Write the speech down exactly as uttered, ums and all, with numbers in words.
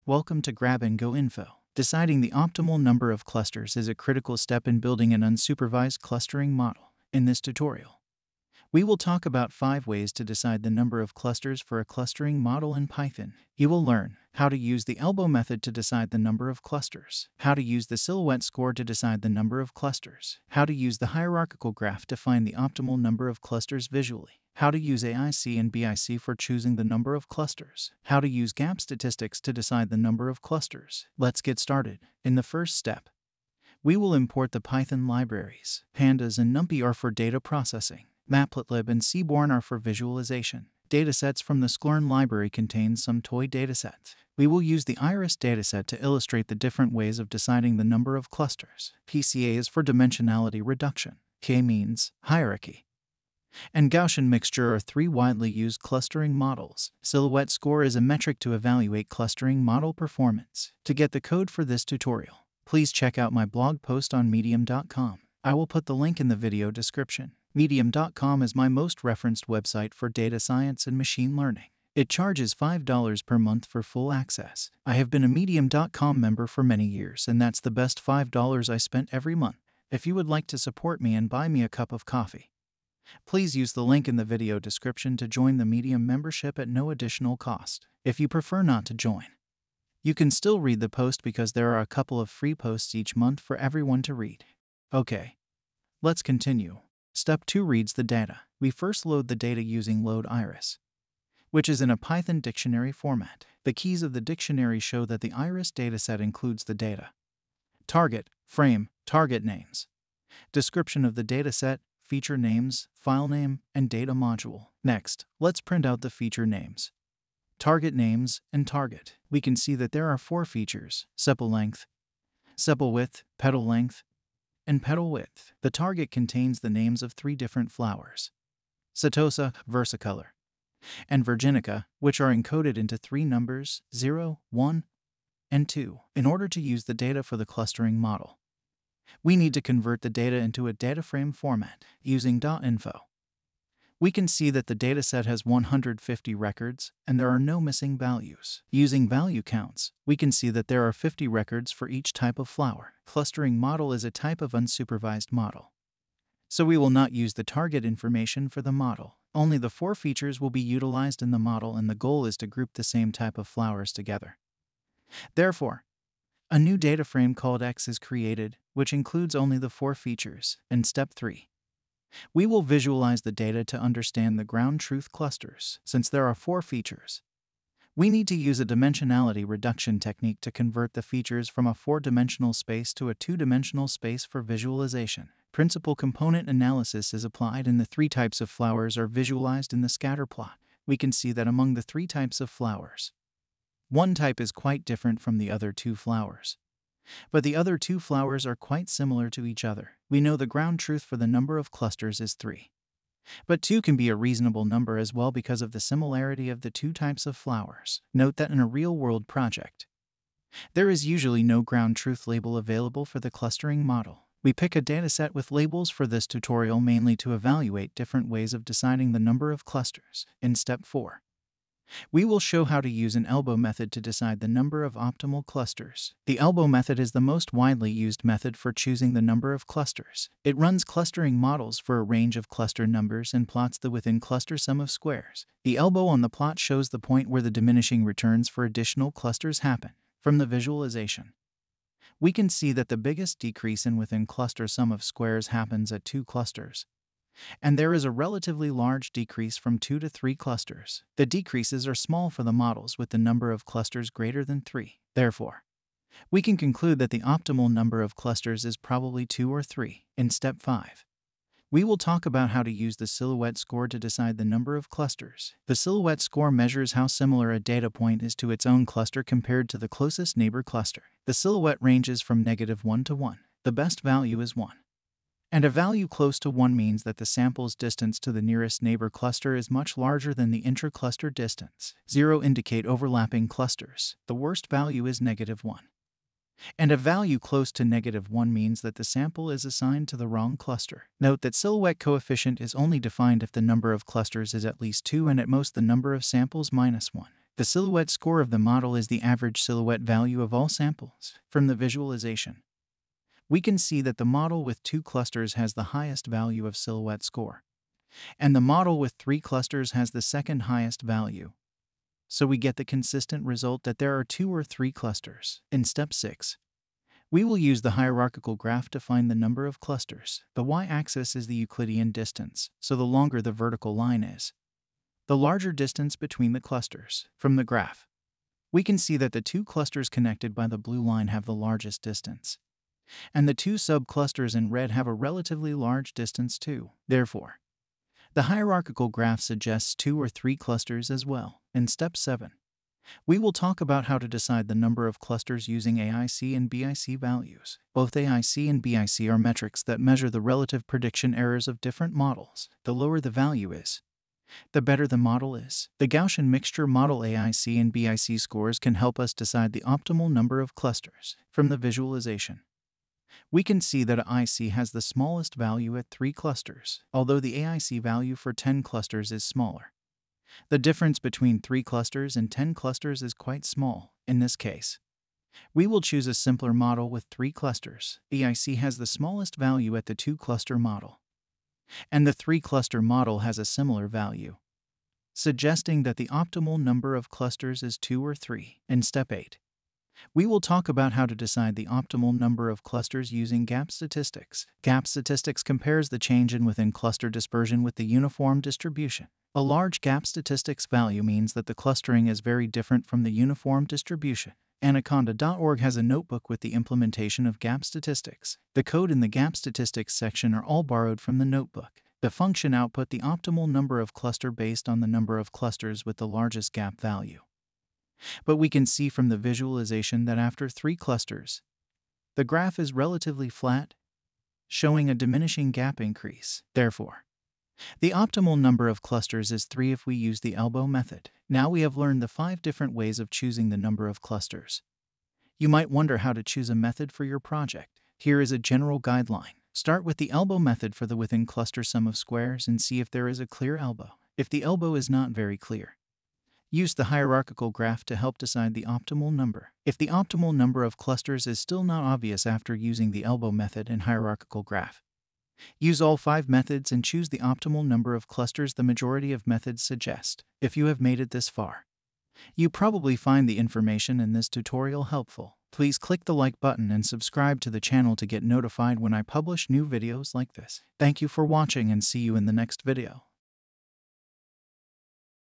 Welcome to Grab and Go Info. Deciding the optimal number of clusters is a critical step in building an unsupervised clustering model. In this tutorial, we will talk about five ways to decide the number of clusters for a clustering model in Python. You will learn how to use the elbow method to decide the number of clusters, how to use the silhouette score to decide the number of clusters, how to use the hierarchical graph to find the optimal number of clusters visually, how to use A I C and B I C for choosing the number of clusters, how to use gap statistics to decide the number of clusters. Let's get started. In the first step, we will import the Python libraries. Pandas and NumPy are for data processing. Matplotlib and Seaborn are for visualization. Datasets from the Sklern library contain some toy datasets. We will use the iris dataset to illustrate the different ways of deciding the number of clusters. P C A is for dimensionality reduction. K-means, hierarchy, and Gaussian mixture are three widely used clustering models. Silhouette score is a metric to evaluate clustering model performance. To get the code for this tutorial, please check out my blog post on medium dot com. I will put the link in the video description. medium dot com is my most referenced website for data science and machine learning. It charges five dollars per month for full access. I have been a medium dot com member for many years, and that's the best five dollars I spent every month. If you would like to support me and buy me a cup of coffee, please use the link in the video description to join the Medium membership at no additional cost. If you prefer not to join, you can still read the post because there are a couple of free posts each month for everyone to read. Okay, let's continue. Step two reads the data. We first load the data using load iris, which is in a Python dictionary format. The keys of the dictionary show that the iris dataset includes the data, target, frame, target names, description of the dataset, feature names, file name, and data module. Next, let's print out the feature names, target names, and target. We can see that there are four features: sepal length, sepal width, petal length, and petal width. The target contains the names of three different flowers: Setosa, versicolor, and virginica, which are encoded into three numbers, zero, one, and two. In order to use the data for the clustering model, we need to convert the data into a data frame format using .info. We can see that the dataset has one hundred fifty records and there are no missing values. Using value counts, we can see that there are fifty records for each type of flower. Clustering model is a type of unsupervised model, so we will not use the target information for the model. Only the four features will be utilized in the model, and the goal is to group the same type of flowers together. Therefore, a new data frame called X is created, which includes only the four features. In step three, we will visualize the data to understand the ground truth clusters. Since there are four features, we need to use a dimensionality reduction technique to convert the features from a four-dimensional space to a two-dimensional space for visualization. Principal component analysis is applied, and the three types of flowers are visualized in the scatter plot. We can see that among the three types of flowers, one type is quite different from the other two flowers, but the other two flowers are quite similar to each other. We know the ground truth for the number of clusters is three. But two can be a reasonable number as well because of the similarity of the two types of flowers. Note that in a real-world project, there is usually no ground truth label available for the clustering model. We pick a dataset with labels for this tutorial mainly to evaluate different ways of deciding the number of clusters. In step four, we will show how to use an elbow method to decide the number of optimal clusters. The elbow method is the most widely used method for choosing the number of clusters. It runs clustering models for a range of cluster numbers and plots the within cluster sum of squares. The elbow on the plot shows the point where the diminishing returns for additional clusters happen. From the visualization, we can see that the biggest decrease in within cluster sum of squares happens at two clusters, and there is a relatively large decrease from two to three clusters. The decreases are small for the models with the number of clusters greater than three. Therefore, we can conclude that the optimal number of clusters is probably two or three. In step five, we will talk about how to use the silhouette score to decide the number of clusters. The silhouette score measures how similar a data point is to its own cluster compared to the closest neighbor cluster. The silhouette ranges from negative one to one. The best value is one. And a value close to one means that the sample's distance to the nearest neighbor cluster is much larger than the intra-cluster distance. Zero indicate overlapping clusters. The worst value is negative one. And a value close to negative one means that the sample is assigned to the wrong cluster. Note that silhouette coefficient is only defined if the number of clusters is at least two and at most the number of samples minus one. The silhouette score of the model is the average silhouette value of all samples. From the visualization, we can see that the model with two clusters has the highest value of silhouette score, and the model with three clusters has the second highest value. So we get the consistent result that there are two or three clusters. In step six, we will use the hierarchical graph to find the number of clusters. The y-axis is the Euclidean distance, so the longer the vertical line is, the larger distance between the clusters. From the graph, we can see that the two clusters connected by the blue line have the largest distance, and the two subclusters in red have a relatively large distance too. Therefore, the hierarchical graph suggests two or three clusters as well. In step seven, we will talk about how to decide the number of clusters using A I C and B I C values. Both A I C and B I C are metrics that measure the relative prediction errors of different models. The lower the value is, the better the model is. The Gaussian mixture model A I C and B I C scores can help us decide the optimal number of clusters. From the visualization, we can see that A I C has the smallest value at three clusters, although the A I C value for ten clusters is smaller. The difference between three clusters and ten clusters is quite small. In this case, we will choose a simpler model with three clusters. A I C has the smallest value at the two-cluster model, and the three-cluster model has a similar value, suggesting that the optimal number of clusters is two or three. In step eight, we will talk about how to decide the optimal number of clusters using gap statistics. Gap statistics compares the change in within-cluster dispersion with the uniform distribution. A large gap statistics value means that the clustering is very different from the uniform distribution. Anaconda dot org has a notebook with the implementation of gap statistics. The code in the gap statistics section are all borrowed from the notebook. The function output the optimal number of cluster based on the number of clusters with the largest gap value. But we can see from the visualization that after three clusters, the graph is relatively flat, showing a diminishing gap increase. Therefore, the optimal number of clusters is three if we use the elbow method. Now we have learned the five different ways of choosing the number of clusters. You might wonder how to choose a method for your project. Here is a general guideline. Start with the elbow method for the within cluster sum of squares and see if there is a clear elbow. If the elbow is not very clear, use the hierarchical graph to help decide the optimal number. If the optimal number of clusters is still not obvious after using the elbow method and hierarchical graph, use all five methods and choose the optimal number of clusters the majority of methods suggest. If you have made it this far, you probably find the information in this tutorial helpful. Please click the like button and subscribe to the channel to get notified when I publish new videos like this. Thank you for watching and see you in the next video.